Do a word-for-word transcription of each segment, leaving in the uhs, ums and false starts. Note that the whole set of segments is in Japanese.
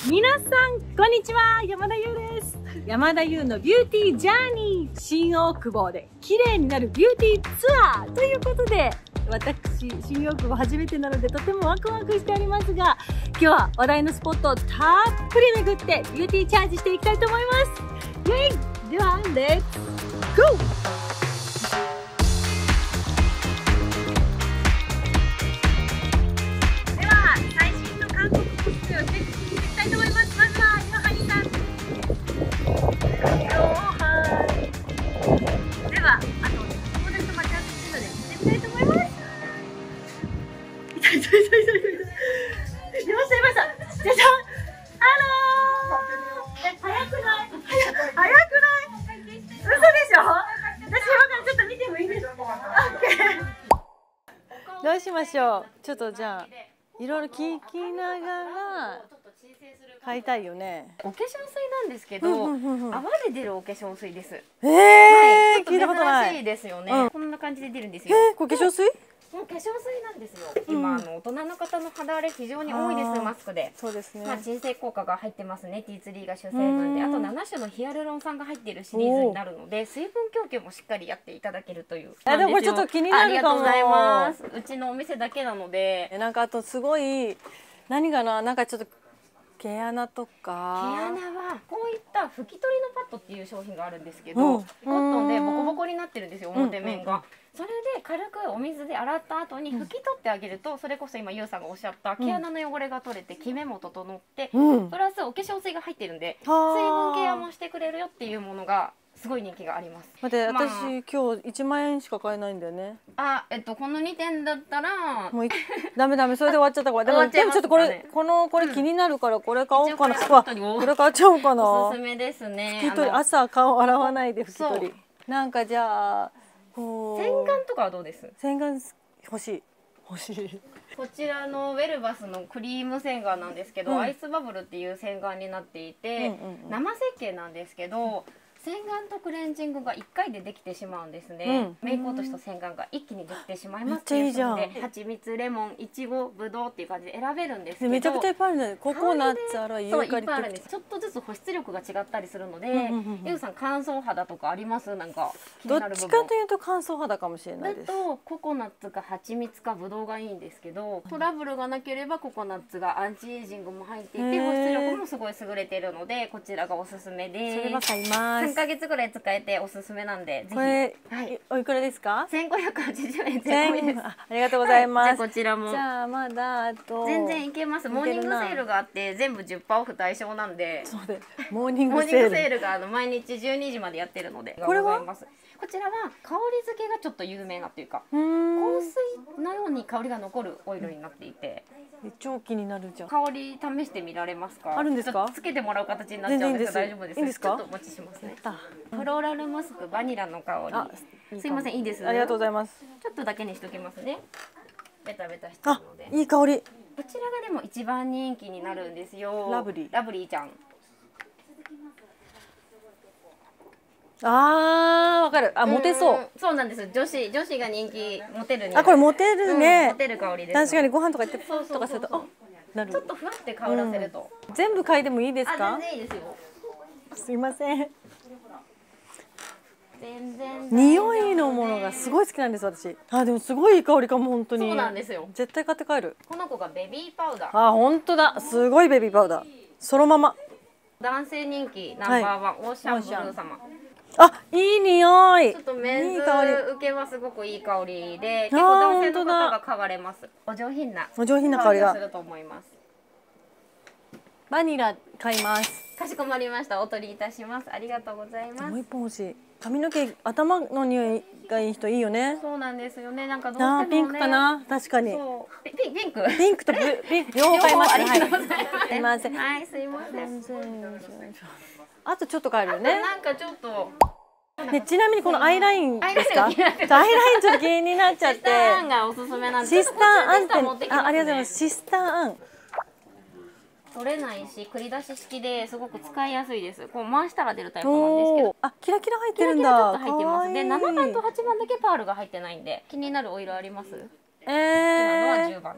皆さんこんにちは、山田優です。山田優のビューティージャーニー、新大久保で綺麗になるビューティーツアーということで、私新大久保初めてなのでとてもワクワクしておりますが、今日は話題のスポットをたっぷり巡ってビューティーチャージしていきたいと思います。イエイ。ではレッツゴー。どうしましょう。ちょっとじゃあいろいろ聞きながら買いたいよね。 お化粧水なんですけど、泡で出るお化粧水です。 ええー、聞いたことない。 珍しいですよね、うん、こんな感じで出るんですよ。 えー、これ化粧水？ もう化粧水なんですよ。今、うん、あの大人の方の肌荒れ非常に多いです。マスクで。 そうですね。 まあ鎮静効果が入ってますね。ティーツリーが主成分で、あとなな種のヒアルロン酸が入っているシリーズになるので、水分供給もしっかりやっていただけるという。 あ、でもこれちょっと気になるかも。 ありがとうございます。うちのお店だけなので。 なんかあとすごい何かな、なんかちょっと毛穴とか。 毛穴はこういった拭き取りのパッドっていう商品があるんですけど、うん、コットンでボコボコになってるんですよ、表面が。それで軽くお水で洗った後に拭き取ってあげると、それこそ今ゆうさんがおっしゃった毛穴の汚れが取れてキメも整って、うん、プラスお化粧水が入ってるんで水分ケアもしてくれるよっていうものがすごい人気があります。 待って、まあ、私今日いちまんえんしか買えないんだよね。 あ、えっとこのにてんだったらもうダメダメ、それで終わっちゃったから。でもでもちょっとこれこのこれ気になるからこれ買おうかな。これ買っちゃおうかな。 おすすめですね。 拭き取り、朝顔洗わないで拭き取り。なんかじゃあ洗顔とかはどうです？ 洗顔欲しい欲しい。 こちらのウェルバスのクリーム洗顔なんですけど、うん、アイスバブルっていう洗顔になっていて、生石鹸なんですけど、洗顔とクレンジングがいっかいでできてしまうんですね、うん、メイク落としと洗顔が一気にできてしまいますっていうので、蜂蜜、レモン、いちご、ぶどうっていう感じで選べるんですけど、 めちゃくちゃいっぱいあるね。ココナッツ、あらユーカリック。ちょっとずつ保湿力が違ったりするので、ゆうさん乾燥肌とかあります？なんか気になる部分。 どっちかというと乾燥肌かもしれないです。 だとココナッツか蜂蜜かぶどうがいいんですけど、トラブルがなければココナッツがアンチエイジングも入っていて保湿力もすごい優れているので、こちらがおすすめです。 それは買います。 さんかげつぐらい使えておすすめなんで、ぜひ。 これ、はい、おいくらですか？ 千五百八十円税込みです。 ありがとうございます。 はい、じゃあこちらも。 じゃあまだあと全然いけます。モーニングセールがあって全部じゅっパーセントオフ対象なんで。 そうで。モーニングセール。 モーニングセールがあの毎日じゅうにじまでやってるので。 これは？ こちらは香り付けがちょっと有名なというか、香水のように香りが残るオイルになっていて。 超気になるじゃん。 香り試してみられますか？ あるんですか？ つけてもらう形になっちゃうんですが大丈夫です。 いいですか？ ちょっとお持ちしますね。フローラルムスクバニラの香り。すいません、いいです。 ありがとうございます。 ちょっとだけにしときますね。ベタベタしてるので。 いい香り。 こちらがでも一番人気になるんですよ。 ラブリー。 ラブリーちゃん。 あー、わかる。あ、モテそう。 そうなんです。女子女子が人気、モテるに。 あ、これモテるね。 モテる香りです。 確かにご飯とか行ってとかすると、 なる。ちょっとふわって香らせると。 全部嗅いでもいいですか？ 全然いいですよ。 すいません。 全然。 匂いのものがすごい好きなんです私。あ、でもすごいいい香りかも本当に。 そうなんですよ。 絶対買って帰る。 この子がベビーパウダー。 あ、本当だ。すごいベビーパウダー。そのまま。 男性人気ナンバーワン、オーシャンブルー様。 あ、いい匂い。 ちょっとメンズ受けはすごくいい香りで、結構男性の方が買われます。お上品な。 お上品な香りがすると思います。 バニラ買います。 かしこまりました。お取りいたします。ありがとうございます。 もう一本欲しい。髪の毛、頭の匂いがいい人いいよね。 そうなんですよね。なんかどうしてもね。 ピンクかな、確かに。 ピンク。 ピンクとピンク両方買います。 ありがとうございます。 すいません。 はい、すいません。 あとちょっと買えるよね。 なんかちょっと。 ね、ちなみにこのアイラインですか？アイラインちょっと気になっちゃって。シスターアンがおすすめなんです。 シスターアンって、あ、ありがとうございます。シスターアン。 取れないし、繰り出し式ですごく使いやすいです。こう回したら出るタイプなんですけど。 あ、キラキラ入ってるんだ。 キラキラちょっと入ってます。で、ななばんとはちばんだけパールが入ってないんで、気になるお色あります？ ええ。 今のはじゅうばんですね。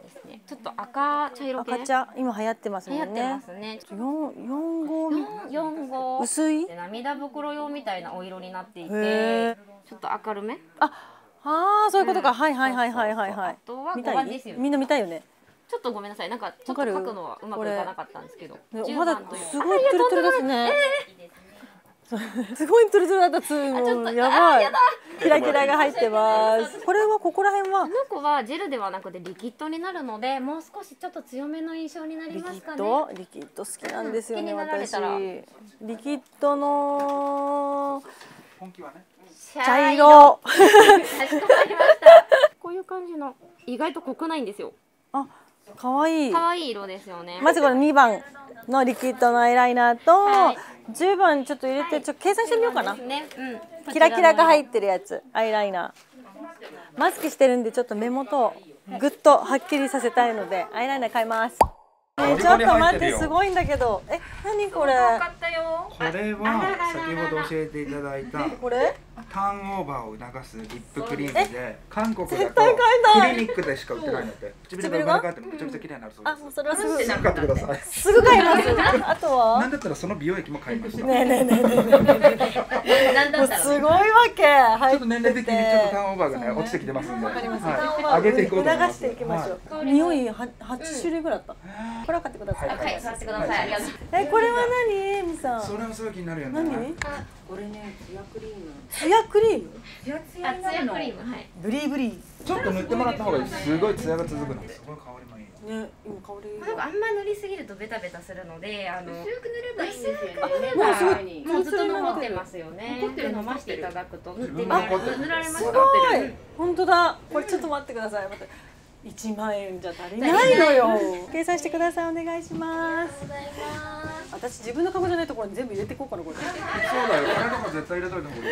ちょっと赤茶色系。 赤茶今流行ってますもんね。 流行ってますね。 四四号四号薄い。 涙袋用みたいなお色になっていへて、 ーちょっと明るめ。 あ、ああそういうことか。はいはいはいはいはいはい。 あとは見たいごばんですよ。 みんな見たいよね。 ちょっとごめんなさい。なんかちょっと書くのはうまくいかなかったんですけど。 ねおじゅう肌ばんというすごいトゥルトゥルですね。すごいトゥルトゥルだったつーもやばい。キラキラが入ってます。これはここら辺はこの子はジェルではなくてリキッドになるので、もう少しちょっと強めの印象になりリキますかね。 ッドリキッド好きなんですよね、 うん気になられ私たらリキッドの本気はね。 茶色かしこまりましたこういう感じの意外と濃くないんですよ。 あ、かわいい。 可愛い色ですよね。 まずこのにばんのリキッドのアイライナーと、 はいじゅうばんちょっと入れてちょっと計算してみようかな。 ね、うん。 キラキラが入っってるやつ、アイライナー。マスクしてるんでちょっと目元をぐっとはっきりさせたいのでアイライナー買います。ね、ちょっと待ってすごいんだけど、え、何これ？ 買ったよ。 これは先ほど教えていただいたこれ？ ターンオーバーを促すリップクリームで、韓国だと絶対買いたいクリニックでしか売ってないので、唇が生まれ変わってめちゃくちゃ綺麗になるそうであ、もうそれはすぐす。すぐ買ってください。 すぐ買います。あとは？ なんだったらその美容液も買いました。 ねえねえねえねえねえ。 なんだったら。 もうすごいわけ。 ち入ょっと年齢的にちょっとターンオーバーがね落ちてきてますんで、 はい、 上げていこうと思います。 促していきましょう。匂いは八種類ぐらいあった。これは買ってください。 はい、座ってください。ありがとう。 え、これは何、えみさん。 それもすごい気になるよね。 何？ これね、ツヤクリーム。 ツヤクリーム？ ツヤツあ、 ヤになるの。 ツヤクリーム、はい。 ブリーブリー。 ちょっと塗ってもらった方がいい。すごいツヤが続くの。すごい香りもいい。 ね、今香りなんかあんま塗りすぎるとベタベタするので、あの薄く塗ればいいんですよね。 もうすごいもうずっと残ってますよね。 残ってるで飲ましていただくと塗ってみあられる。塗られますか？ すごい。本当だ。これちょっと待ってください。待って。一万円じゃ足りないのよ。計算してください。お願いします。私自分のカゴじゃないところに全部入れていこうかなこれ。 そうだよ。これでも絶対入れといた方がいい。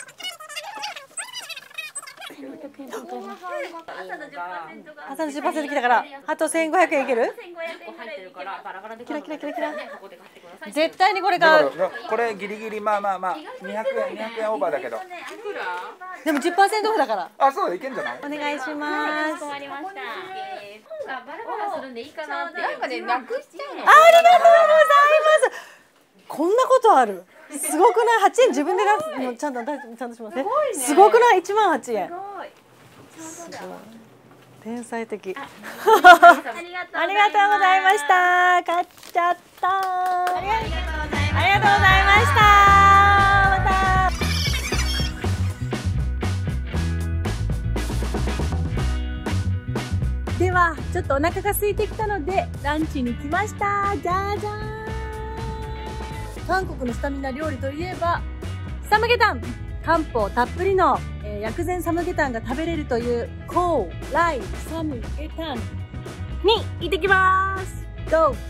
朝のじゅっパーセント来たから、あとせんごひゃくえんいける？ 入ってるからバラバラでキラキラキラキラ。 ここで買ってください。 絶対にこれだ買う。 からこれギリギリまあまあまあにひゃくえんにひゃくえんオーバーだけど。 でもじゅっパーセントオフだから。 あ、そうだいけんじゃない？ お願いします。 困りました。本がバラバラするんでいいかなって。 なんかね、なくしちゃうの。 ありがとうございます。こんなことある。すごくない？はちえん自分で出すのちゃんとちゃんとしますね。すごくない？いちまんはちえん。すごい。天才的。ありがとうございました。買っちゃった。ありがとうございました。また。ではちょっとお腹が空いてきたのでランチに来ました。じゃじゃーん。韓国のスタミナ料理といえばサムゲタン。漢方たっぷりの、えー、薬膳サムゲタンが食べれるというコーライサムゲタンに行ってきます。どう？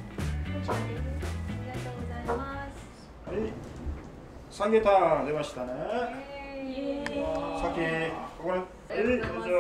サムゲタン出ましたね。さっきここに、えい、どうぞ。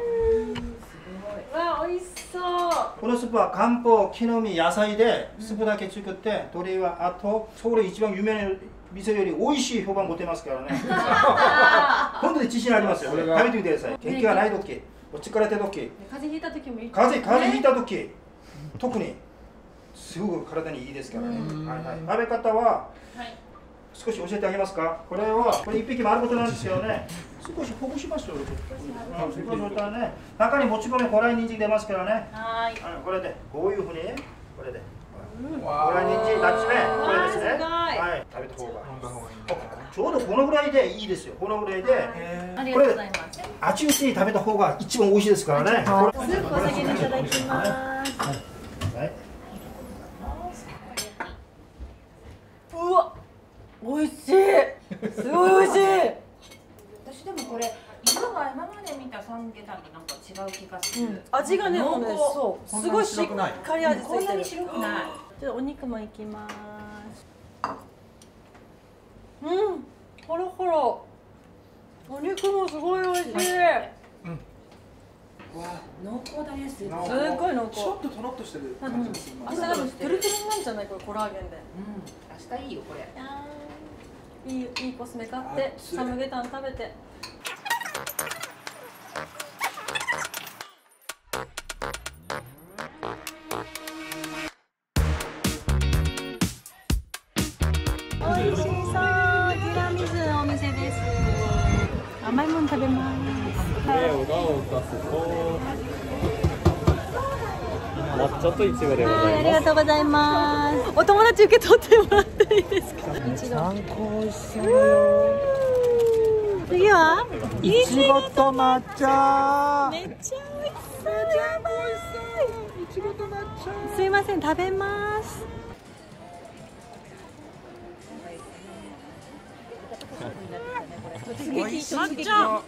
わ、美味しそう。 このスープは漢方、木の実、野菜でスープだけ作って、鶏はあとソウル一番有名な店より美味しい評判持ってますからね。本当に自信ありますよ。食べてみてください。元気がない時、落ち疲れてる時、 風邪ひいた時もいい。 風邪風邪ひいた時、特にすごく体にいいですからね。はいはい。食べ方は少し教えてあげますか。これはこれ一匹丸ごとなんですけどね。少しほぐしますよ。そうするとね、中にもち米、ホライニンジン出ますからね。 はい。 これでこういうふうにこれで。 わホライニンジン、ナッツ麺、これですね。 すごいはい。食べた方が。 飲んだ方がいい。 ちょうどこのぐらいでいいですよ。このぐらいで。 ありがとうございます。 熱いうちに食べた方が一番美味しいですからね。これスープお先にいただきます。 はい。 うわ、美味しい。すごい美味しい。 私でもこれ色が今まで見たサムゲタンとなんか違う気がする。 味がね、 濃厚もうね、そう、すごいしっかり味ついてる。 こんなに白くない。 ちょっとお肉もいきます。うん、ほろほろ。お肉もすごい美味しい。 濃厚だね、すごい。 すっごい濃厚。 ちょっととろっとしてる感じがする。 明日多分トゥルトゥルなんじゃないこれコラーゲンで。 うん、明日いいよこれ。 いいいいコスメ買ってサムゲタン食べて。 ます。 これをがを足すと抹茶といちごでごはい、あざいます。 りがとうございます。お友達受け取ってもらっていいですか。一度。 あんこ美味しそうだよ。 次はいちごと抹茶。 めっちゃ美味しそう。やばい。いちごと抹茶。すいません、食べます。抹茶。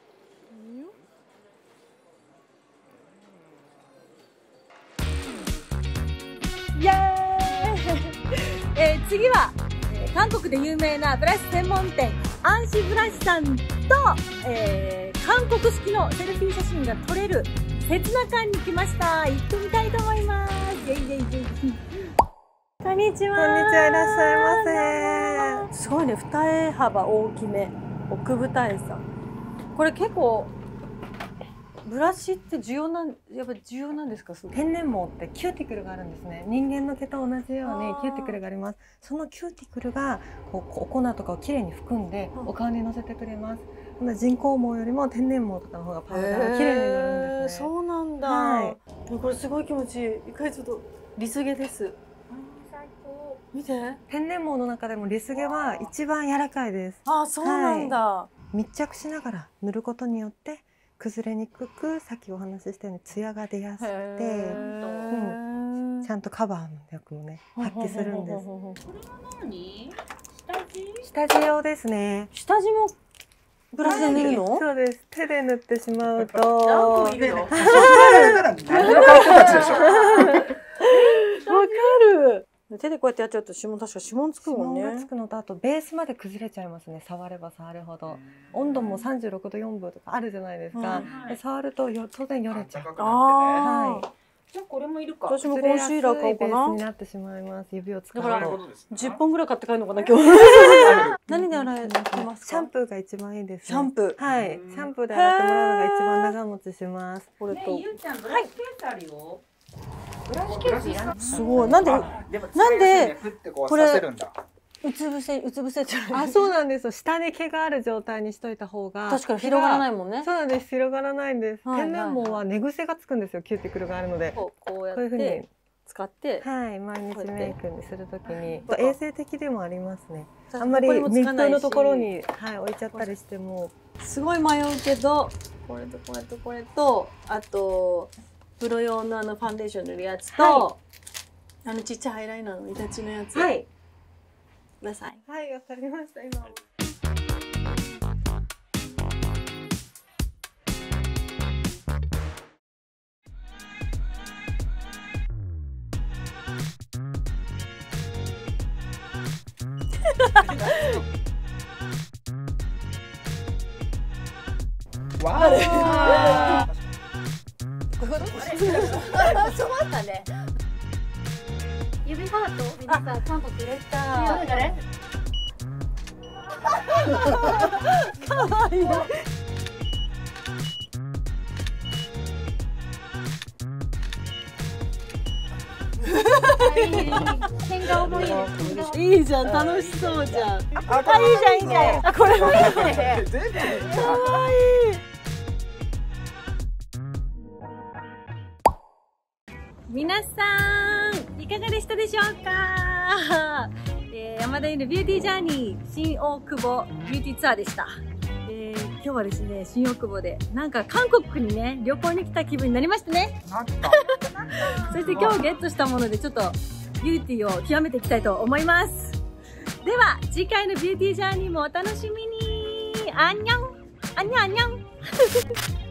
イエーイえー、次は、えー、韓国で有名なブラシ専門店アンシブラシさんと、えー、韓国式のセルフィー写真が撮れる刹那館に来ました。行ってみたいと思います。イェイイェイイェイ。こんにちは。 こんにちは、いらっしゃいませ。 すごいね、二重幅大きめ奥二重さん。これ結構ブラシって重要なん、やっぱり重要なんですか？ 天然毛ってキューティクルがあるんですね。人間の毛と同じようにキューティクルがあります。そのキューティクルがこうお粉とかをきれいに含んでお顔にのせてくれます。人工毛よりも天然毛とかの方がパウダーがきれいになるんですね。 そうなんだ。 はい。 これすごい気持ちいい。一回ちょっとリス毛です。見て。 天然毛の中でもリス毛は一番柔らかいです。 あ、そうなんだ。 はい、密着しながら塗ることによって崩れにくく、さっきお話ししたようにツヤが出やすくて、うん、ちゃんとカバーの役もね発揮するんです。 これは何？下地？ 下地用ですね。 下地もブラシで塗るの？ そうです。手で塗ってしまうと。 何個いるの？ それやったら何の顔形でしょ。 わかる。手でこうやってやっちゃうと指紋、確か指紋つくもんね。 指紋がつくのと、あとベースまで崩れちゃいますね。触れば触るほど。温度もさんじゅうろくどよんぶとかあるじゃないですか。で触るとよ当然よれちゃう。 ああ。 はい。 じゃあこれもいるか。 私もコンシーラー買おうかな。 ベースになってしまいます。指を使うと。 だからじゅっぽんぐらい買って帰るのかな今日。何で洗えますか？ シャンプーが一番いいです。 シャンプー。 はい。シャンプーで洗ってもらうのが一番長持ちします。 これと。 ゆうちゃんブラシケースあるよ。ブラシケースいらない。 すごい。なんでなんでこれうつ伏せうつ伏せじゃない。 あ、そうなんですよ。下に毛がある状態にしといた方が確かに広がらないもんね。 そうなんです。広がらないんです。天然毛は寝癖がつくんですよ。キューティクルがあるので。 こうこうやっこういうふうにて使って、 はい、毎日メイクにするときに衛生的でもありますね。あんまり密封のところにはい置いちゃったりしてもすごい迷うけど、これとこれとこれとあとプロ用のあのファンデーション塗るやつと、はい、あのちっちゃいアイライナーのイタチのやつ。はい。ください。 はい、わかりました。今。 わあ。 そうだったね。 指ハートみんなさ韓国でした。 誰？かわいい。 変顔もいいです。 いいじゃん、楽しそうじゃん。あ、いいじゃんいいじゃん。あ、これもいいね。かわいい。皆さんいかがでしたでしょうか。えー、山田優のビューティージャーニー新大久保ビューティーツアーでした。えー、今日はですね新大久保でなんか韓国にね旅行に来た気分になりましたね。そして今日ゲットしたものでちょっとビューティーを極めていきたいと思います。では次回のビューティージャーニーもお楽しみに。あんにゃんあんにゃんあんにゃん